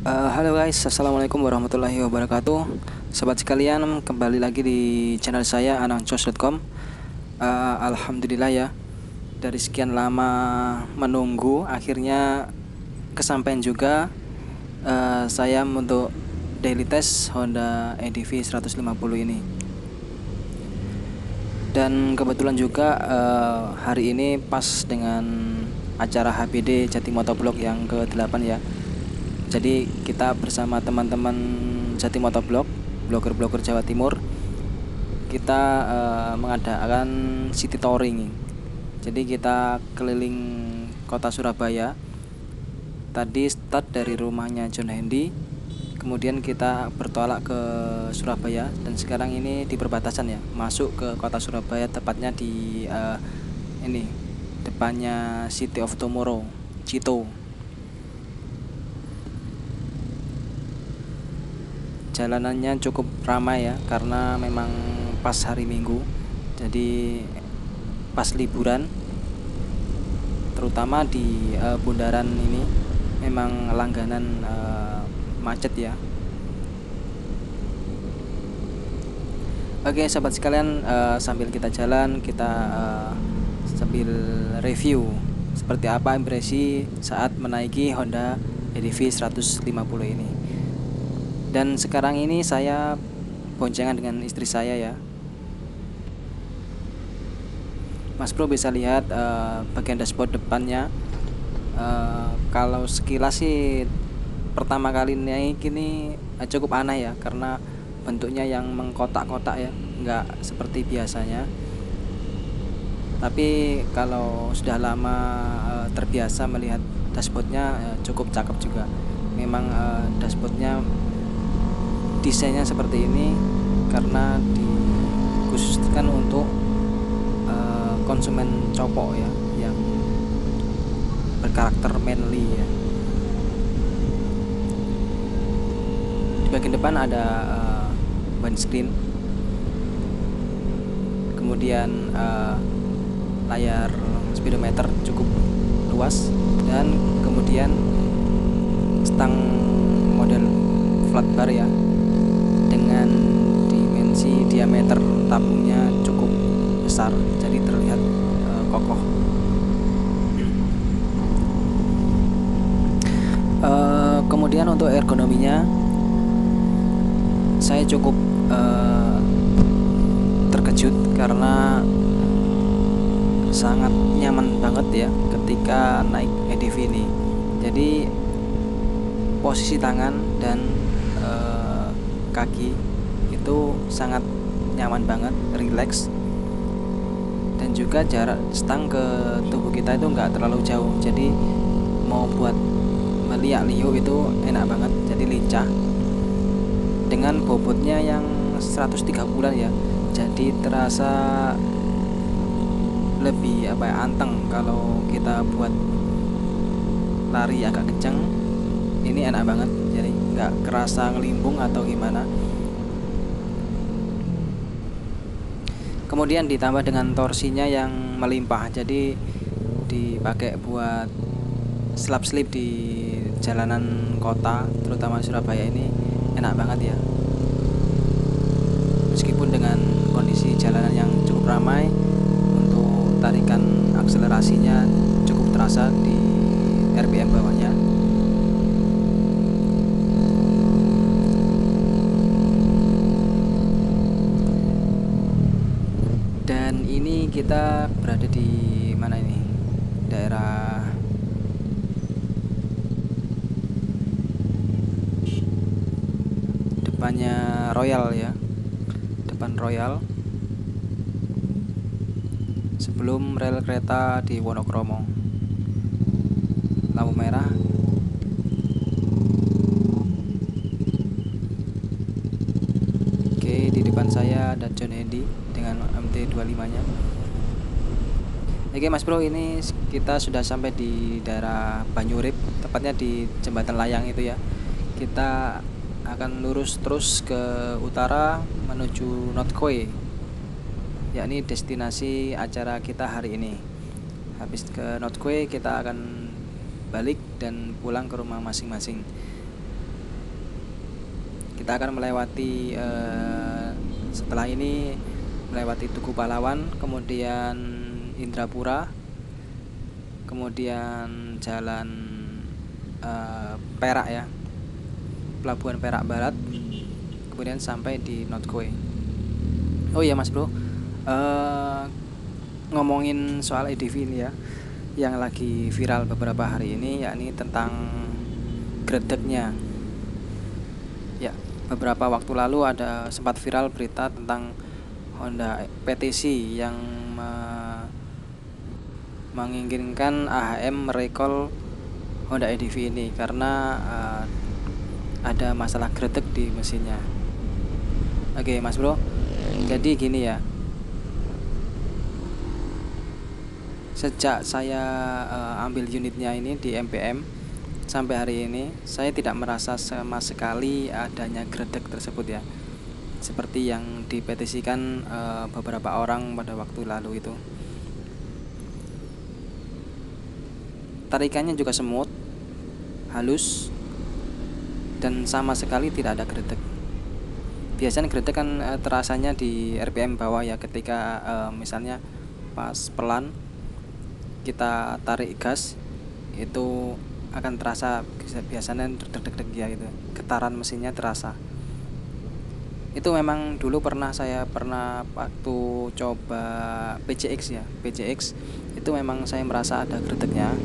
Halo guys, assalamualaikum warahmatullahi wabarakatuh. Sobat sekalian, kembali lagi di channel saya anangcos.com. Alhamdulillah ya, dari sekian lama menunggu, akhirnya kesampaian juga saya untuk daily test Honda EDV 150 ini. Dan kebetulan juga hari ini pas dengan acara HBD Jatim Motovlog yang ke-8 ya. Jadi kita bersama teman-teman Jatim Motovlog, blogger-blogger Jawa Timur, kita mengadakan city touring. Jadi kita keliling kota Surabaya. Tadi start dari rumahnya John Hendy, kemudian kita bertolak ke Surabaya, dan sekarang ini di perbatasan ya, masuk ke kota Surabaya, tepatnya di ini depannya City of Tomorrow, Cito. Jalanannya cukup ramai ya, karena memang pas hari Minggu, jadi pas liburan, terutama di bundaran ini memang langganan macet ya. Oke sahabat sekalian, sambil kita jalan, kita sambil review seperti apa impresi saat menaiki Honda EDV 150 ini. Dan sekarang ini saya boncengan dengan istri saya ya. Mas Bro bisa lihat bagian dashboard depannya. Kalau sekilas sih pertama kali naik ini cukup aneh ya, karena bentuknya yang mengkotak-kotak ya, nggak seperti biasanya. Tapi kalau sudah lama terbiasa melihat dashboardnya, cukup cakep juga. Memang dashboardnya desainnya seperti ini karena dikhususkan untuk konsumen cowok ya, yang berkarakter manly ya. Di bagian depan ada windscreen, kemudian layar speedometer cukup luas, dan kemudian stang model flat bar ya, dengan dimensi diameter tabungnya cukup besar, jadi terlihat kokoh. Kemudian untuk ergonominya, saya cukup terkejut karena sangat nyaman banget ya ketika naik EDV ini. Jadi posisi tangan dan kaki itu sangat nyaman banget, relax, dan juga jarak stang ke tubuh kita itu nggak terlalu jauh, jadi mau buat meliak-liuk itu enak banget, jadi lincah. Dengan bobotnya yang 130-an ya, jadi terasa lebih anteng. Kalau kita buat lari agak kencang, ini enak banget, jadi nggak kerasa ngelimbung atau gimana. Kemudian ditambah dengan torsinya yang melimpah, jadi dipakai buat slap-slip di jalanan kota, terutama Surabaya ini enak banget ya. Meskipun dengan kondisi jalanan yang cukup ramai, untuk tarikan akselerasinya cukup terasa di RPM bawahnya. Dan ini kita berada di mana ini? Daerah depannya Royal ya, depan Royal, sebelum rel kereta di Wonokromo. Lampu merah. Oke, di depan saya ada John Hendy dengan MT25-nya. Oke Mas Bro, ini kita sudah sampai di daerah Banyurip, tepatnya di jembatan layang itu ya. Kita akan lurus terus ke utara menuju Northcote, yakni destinasi acara kita hari ini. Habis ke Northcote kita akan balik dan pulang ke rumah masing-masing. Kita akan melewati setelah ini melewati Tugu Pahlawan, kemudian Indrapura, kemudian jalan Perak ya, Pelabuhan Perak Barat, kemudian sampai di Notkoe. Oh iya Mas Bro, ngomongin soal EDV ini ya, yang lagi viral beberapa hari ini, yakni tentang gredeknya. Ya, beberapa waktu lalu ada sempat viral berita tentang Honda petisi yang menginginkan AHM merecall Honda EDV ini karena ada masalah gredek di mesinnya. Oke Mas Bro, jadi gini ya, sejak saya ambil unitnya ini di MPM sampai hari ini, saya tidak merasa sama sekali adanya gredek tersebut ya, seperti yang dipetisikan beberapa orang pada waktu lalu itu. Tarikannya juga semut, halus, dan sama sekali tidak ada gredek. Biasanya gredek kan terasanya di RPM bawah ya, ketika misalnya pas pelan kita tarik gas itu akan terasa biasanya deg-deg ya gitu, getaran mesinnya terasa. Itu memang dulu saya pernah waktu coba PCX ya, PCX itu memang saya merasa ada gredeknya.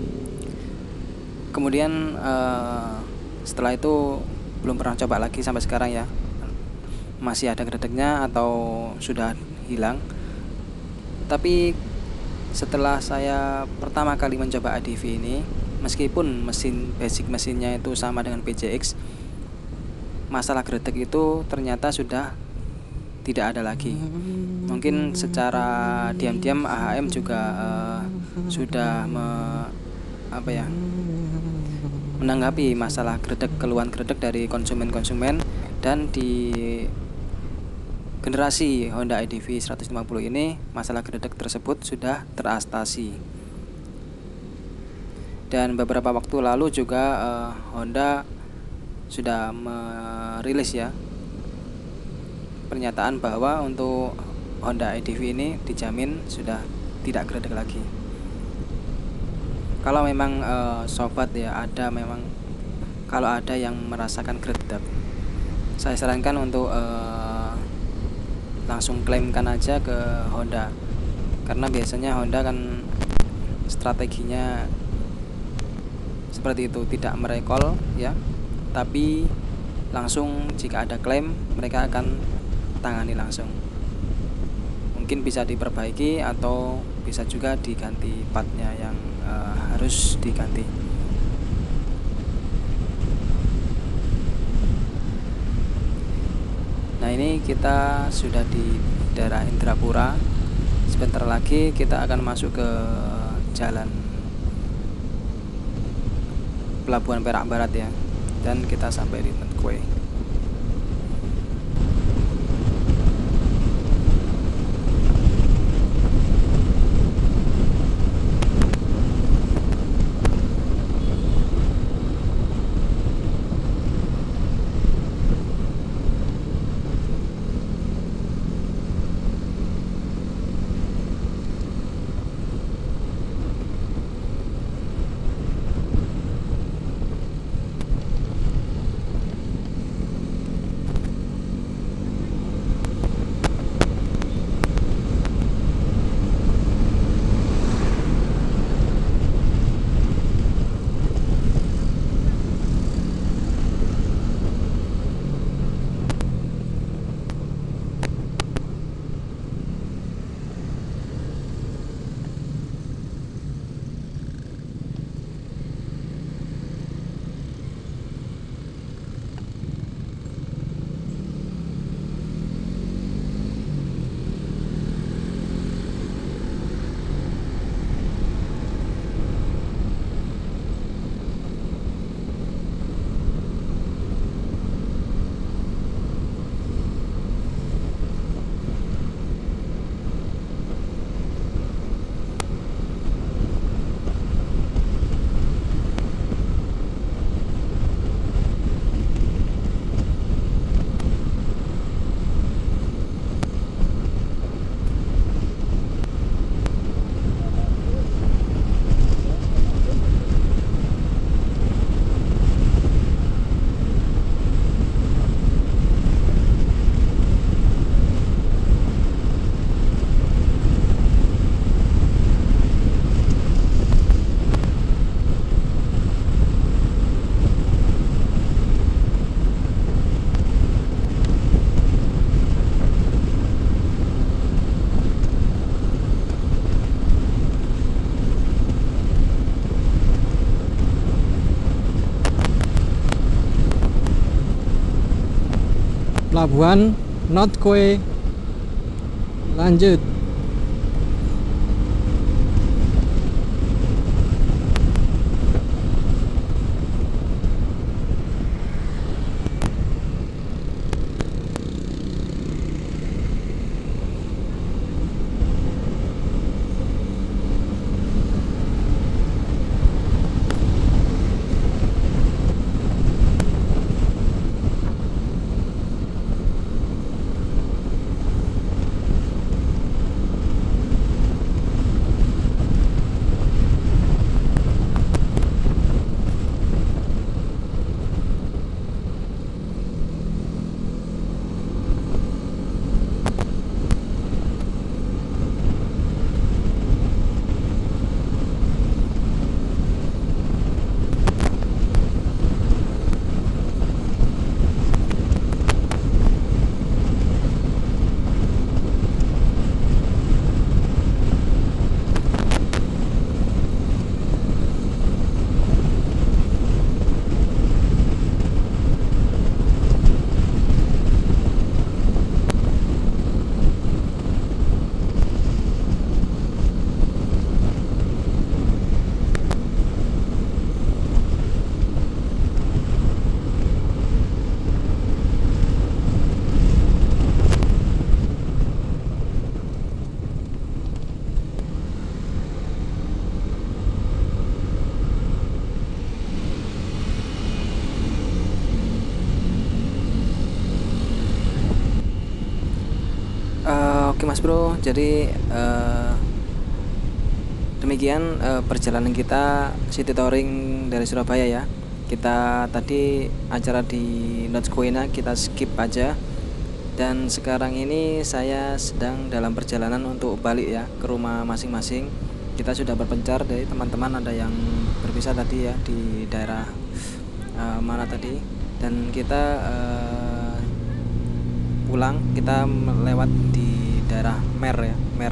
Kemudian setelah itu belum pernah coba lagi sampai sekarang ya, masih ada gredeknya atau sudah hilang. Tapi setelah saya pertama kali mencoba ADV ini, meskipun basic mesinnya itu sama dengan PCX, masalah gredek itu ternyata sudah tidak ada lagi. Mungkin secara diam-diam AHM juga sudah menanggapi masalah keluhan gredek dari konsumen-konsumen, dan di generasi Honda EDV 150 ini masalah gredek tersebut sudah teratasi. Dan beberapa waktu lalu juga Honda sudah merilis ya pernyataan bahwa untuk Honda EDV ini dijamin sudah tidak gredek lagi. Kalau memang sobat ya, kalau ada yang merasakan gredek, saya sarankan untuk langsung klaimkan aja ke Honda, karena biasanya Honda kan strateginya seperti itu, tidak merecall ya, tapi langsung jika ada klaim mereka akan tangani langsung. Mungkin bisa diperbaiki atau bisa juga diganti partnya yang harus diganti. Nah, ini kita sudah di daerah Indrapura. Sebentar lagi kita akan masuk ke jalan Pelabuhan Perak Barat ya, dan kita sampai di Notkoe. pelabuhan North Quay. Lanjut. Oke Mas Bro, jadi demikian perjalanan kita city touring dari Surabaya ya. Kita tadi acara di North Quay kita skip aja. Dan sekarang ini saya sedang dalam perjalanan untuk balik ya ke rumah masing-masing. Kita sudah berpencar dari teman-teman, ada yang berpisah tadi ya di daerah mana tadi. Dan kita pulang, kita melewat di daerah Mer ya, Mer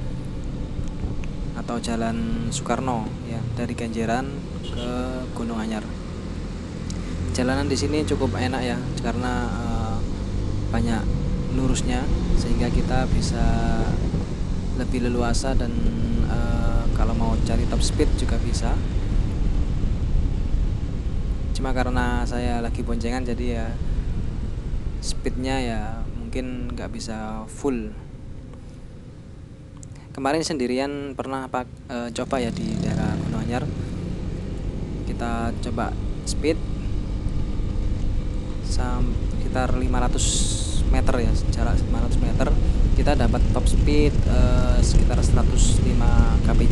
atau Jalan Soekarno ya, dari Kenjeran ke Gunung Anyar. Jalanan di sini cukup enak ya karena banyak lurusnya sehingga kita bisa lebih leluasa dan kalau mau cari top speed juga bisa. Cuma karena saya lagi boncengan jadi ya speednya ya mungkin nggak bisa full. Kemarin sendirian pernah coba ya di daerah Gunung Anyar. Kita coba speed sekitar 500 meter ya, jarak 500 meter kita dapat top speed sekitar 105 kpj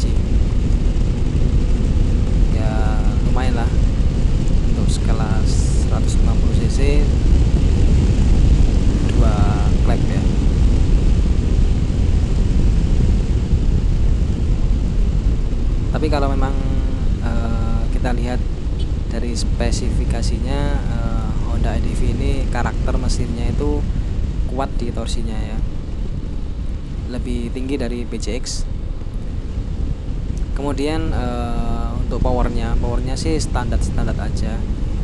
ya, lumayan lah untuk skala 150 cc 2 klep ya. Tapi kalau memang kita lihat dari spesifikasinya, Honda EDV ini karakter mesinnya itu kuat di torsinya ya, lebih tinggi dari PCX. Kemudian untuk powernya sih standar aja,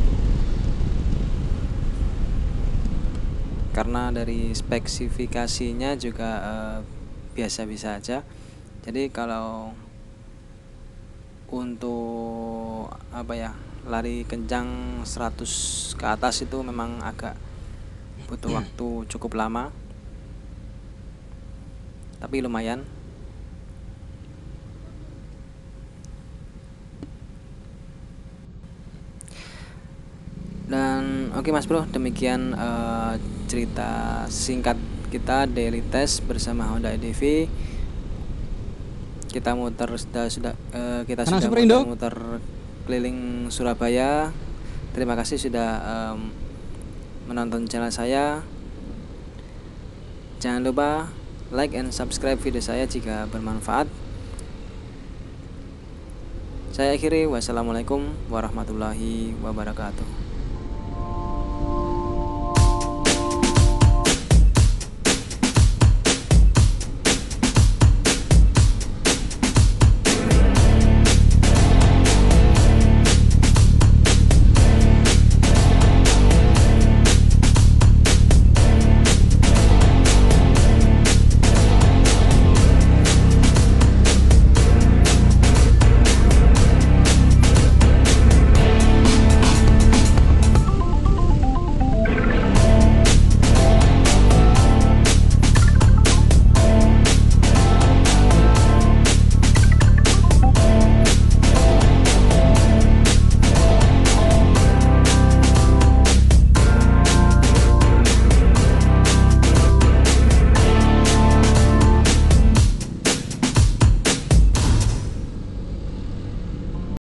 karena dari spesifikasinya juga biasa-biasa aja. Jadi kalau untuk lari kencang 100 ke atas itu memang agak butuh waktu cukup lama, tapi lumayan. Dan oke Mas Bro, demikian cerita singkat kita daily test bersama Honda EDV. Kita sudah muter keliling Surabaya. Terima kasih sudah menonton channel saya. Jangan lupa like and subscribe video saya jika bermanfaat. Saya akhiri, wassalamualaikum warahmatullahi wabarakatuh.